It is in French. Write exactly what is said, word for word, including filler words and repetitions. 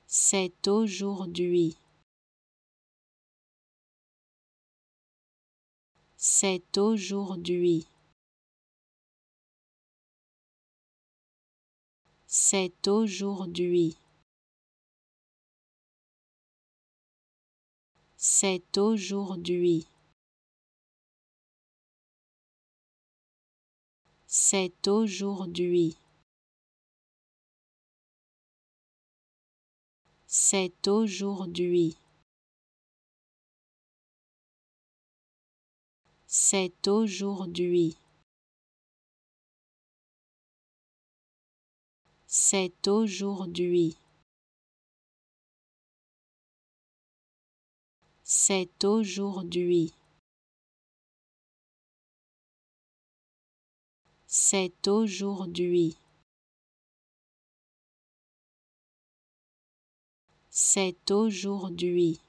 C'est aujourd'hui. C'est aujourd'hui. C'est aujourd'hui. C'est aujourd'hui. C'est aujourd'hui. C'est aujourd'hui. C'est aujourd'hui. C'est aujourd'hui. C'est aujourd'hui. C'est aujourd'hui. C'est aujourd'hui.